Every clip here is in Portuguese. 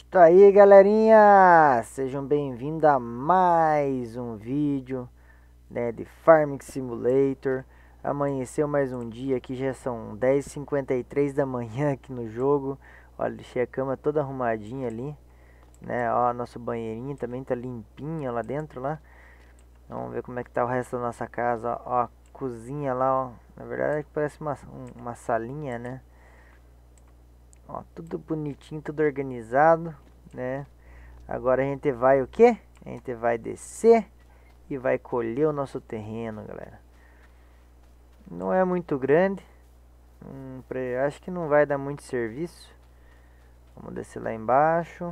Tá aí, galerinha! Sejam bem-vindos a mais um vídeo, né, de Farming Simulator. Amanheceu mais um dia aqui, já são 10h53 da manhã aqui no jogo. Olha, deixei a cama toda arrumadinha ali, né? Ó, nosso banheirinho também tá limpinho lá dentro lá. Vamos ver como é que tá o resto da nossa casa, ó, a cozinha lá, ó. Na verdade parece uma salinha, né? Ó, tudo bonitinho, tudo organizado, né? Agora a gente vai o quê? A gente vai descer e vai colher o nosso terreno, galera. Não é muito grande. Acho que não vai dar muito serviço. Vamos descer lá embaixo.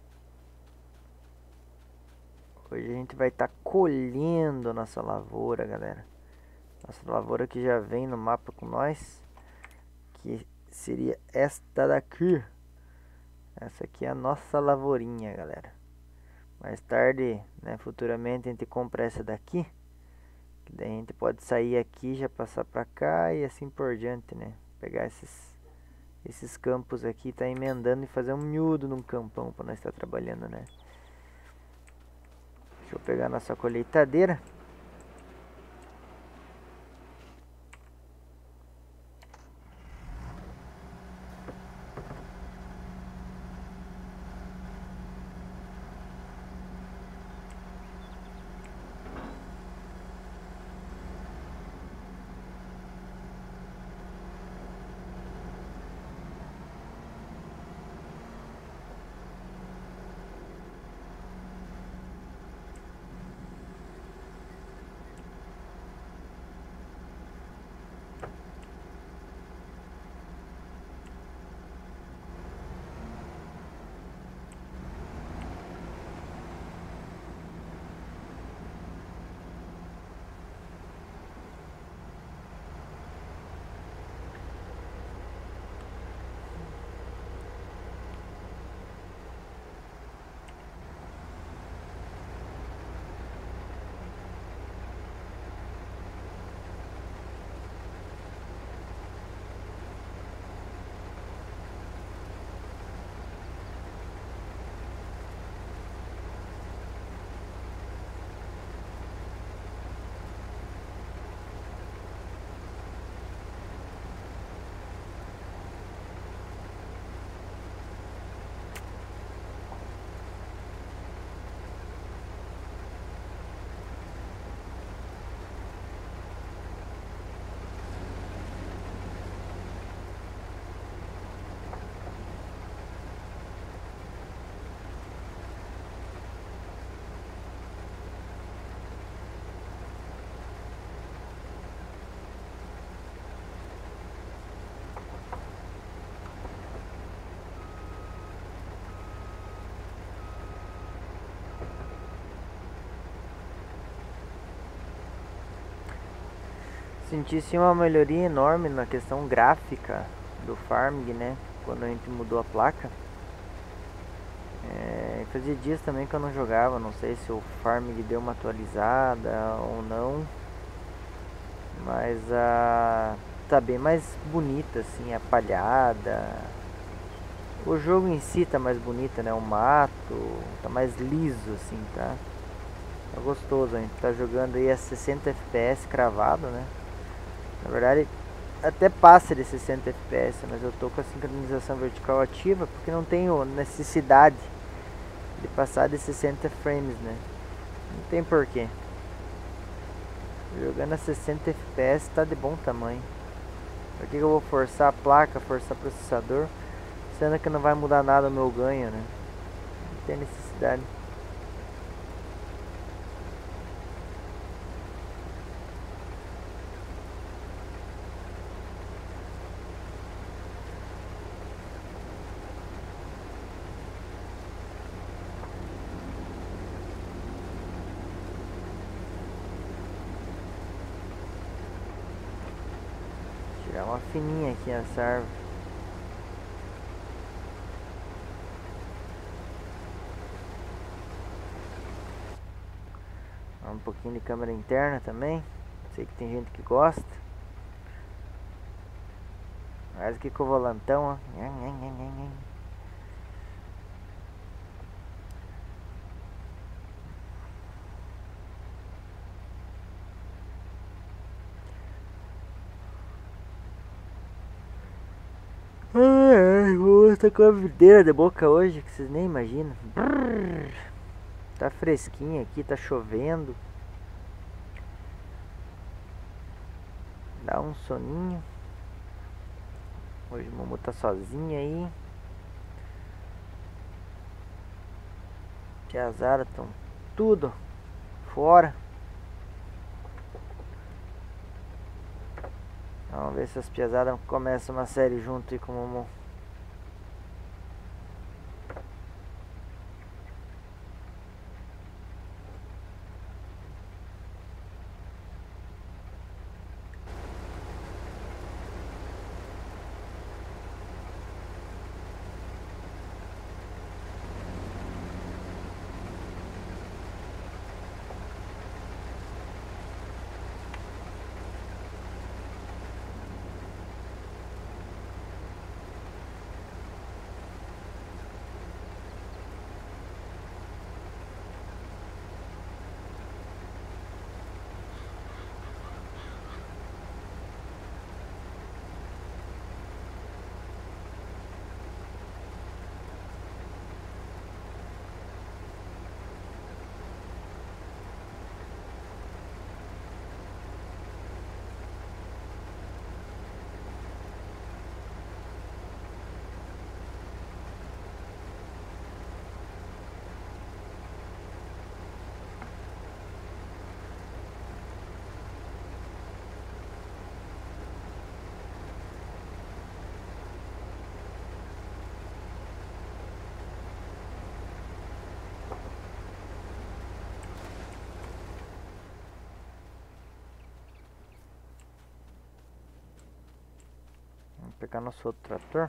Hoje a gente vai estar colhendo a nossa lavoura, galera. Nossa lavoura que já vem no mapa com nós. Que seria esta daqui. Essa aqui é a nossa lavourinha, galera. Mais tarde, né, futuramente a gente compra essa daqui. Que daí a gente pode sair aqui, já passar pra cá e assim por diante, né? Pegar esses campos aqui, tá emendando e fazer um miúdo num campão pra nós estar trabalhando, né? Deixa eu pegar nossa colheitadeira. Senti sim uma melhoria enorme na questão gráfica do Farming, né? Quando a gente mudou a placa. Fazia dias também que eu não jogava, não sei se o Farming deu uma atualizada ou não. Mas tá bem mais bonita, assim, a palhada. O jogo em si tá mais bonito, né? O mato tá mais liso, assim, tá? Tá gostoso, a gente tá jogando aí a 60 FPS cravado, né? Na verdade, até passa de 60 FPS, mas eu tô com a sincronização vertical ativa porque não tenho necessidade de passar de 60 frames, né? Não tem porquê. Jogando a 60 FPS tá de bom tamanho. Por que eu vou forçar a placa, forçar o processador, sendo que não vai mudar nada o meu ganho, né? Não tem necessidade. Tirar uma fininha aqui essa árvore. Um pouquinho de câmera interna também. Sei que tem gente que gosta. Mais que com o volantão, ó. Eu tô com uma videira de boca hoje que vocês nem imaginam. Tá fresquinho aqui, tá chovendo. Dá um soninho. Hoje o Momo tá sozinha aí. Tiazara estão tudo fora. Vamos ver se as piazadas começam uma série junto aí com o Momo. Vamos pegar nosso outro trator.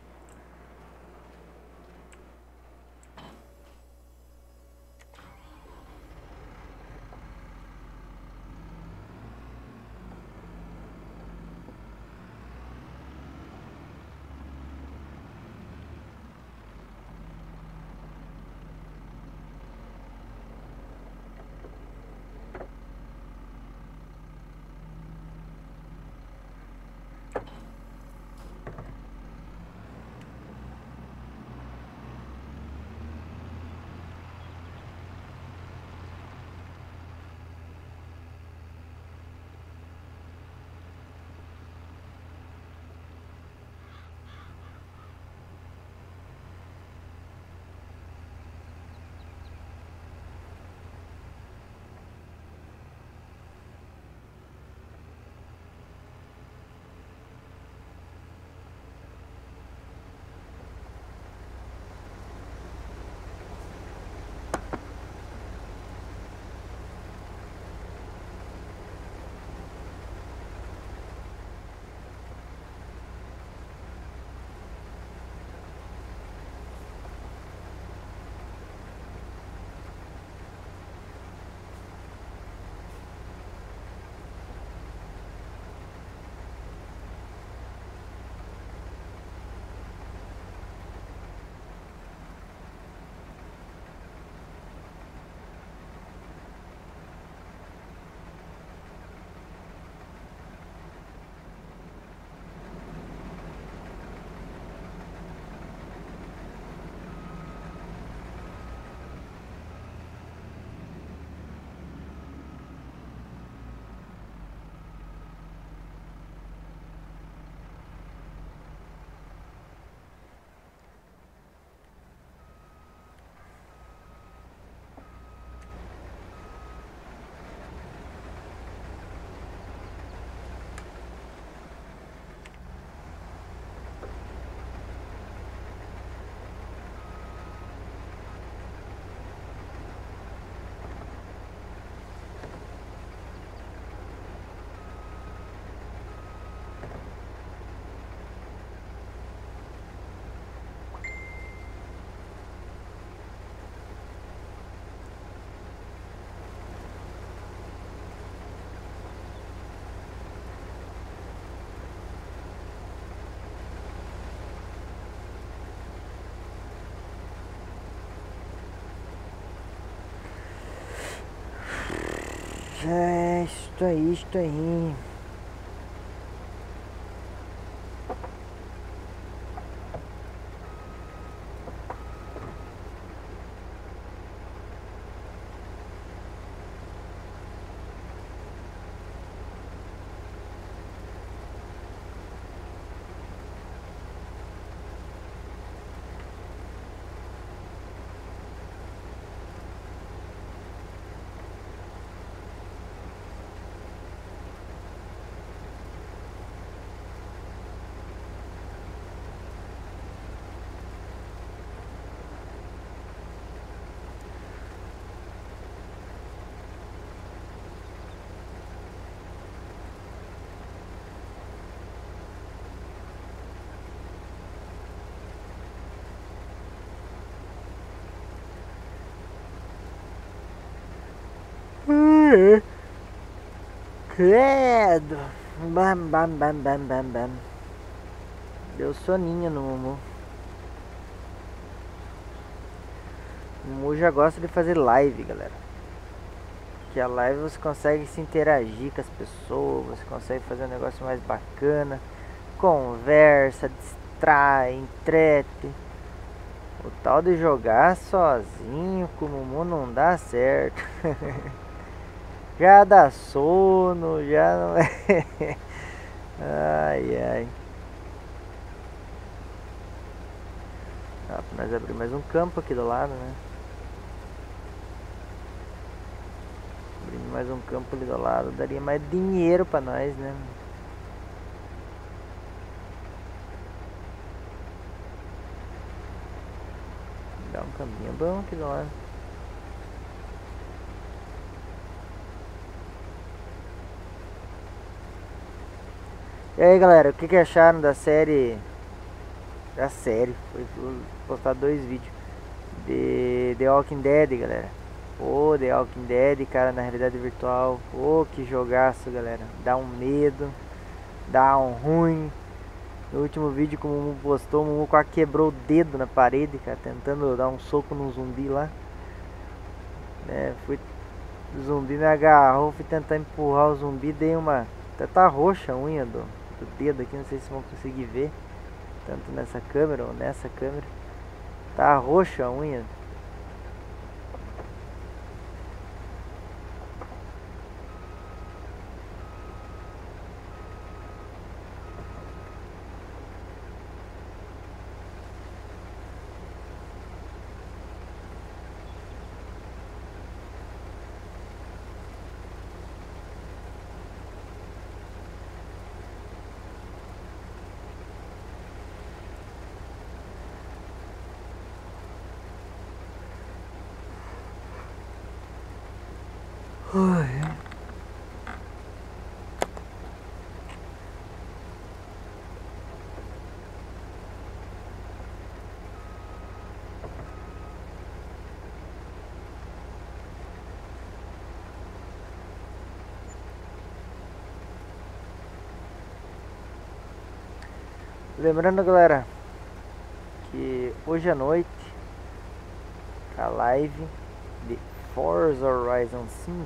É isto aí, isto aí. Credo. Bam, bam, bam, bam, bam, bam. Deu soninho no Mumu. O Mumu já gosta de fazer live, galera. Que a live você consegue se interagir com as pessoas, você consegue fazer um negócio mais bacana, conversa, distrai, entrete. O tal de jogar sozinho com o Mumu não dá certo. Já dá sono, já não é. Ai, ai. Dá pra nós abrir mais um campo aqui do lado, né? Abrindo mais um campo ali do lado, daria mais dinheiro pra nós, né? Dá um caminho bom aqui do lado. E aí, galera, o que acharam da série? Da série, foi postar 2 vídeos de The Walking Dead, galera. Pô, The Walking Dead, cara, na realidade virtual. Pô, que jogaço, galera. Dá um medo, dá um ruim. No último vídeo que o Mumu postou, o Mumu quase quebrou o dedo na parede, cara, tentando dar um soco num zumbi lá. O zumbi me agarrou, fui tentar empurrar o zumbi, dei uma... Até tá roxa a unha do dedo aqui, não sei se vão conseguir ver. Tanto nessa câmera ou nessa câmera. Tá roxa a unha. Lembrando, galera, que hoje à noite a live de Forza Horizon 5.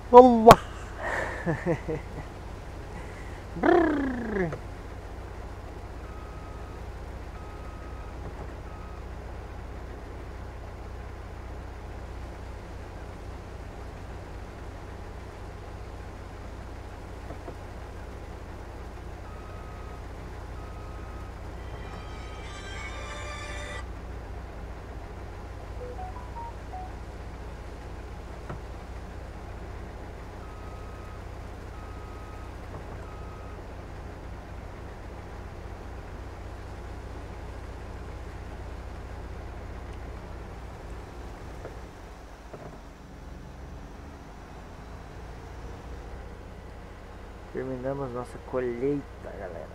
Olá! Terminamos nossa colheita, galera.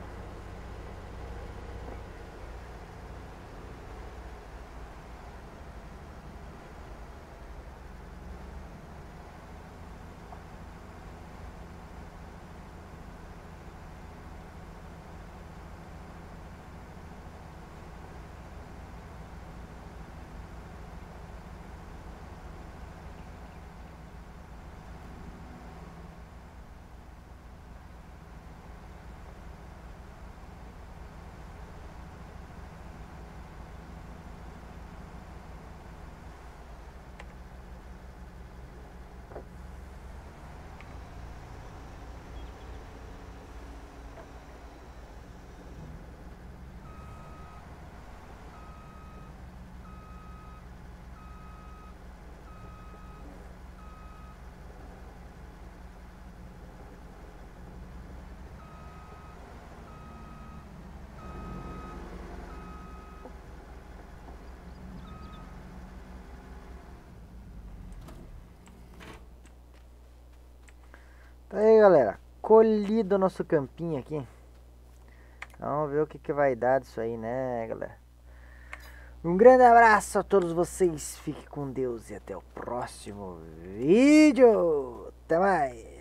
Tá aí, galera, colhido o nosso campinho aqui. Vamos ver o que vai dar disso aí, né, galera? Um grande abraço a todos vocês, fique com Deus e até o próximo vídeo. Até mais.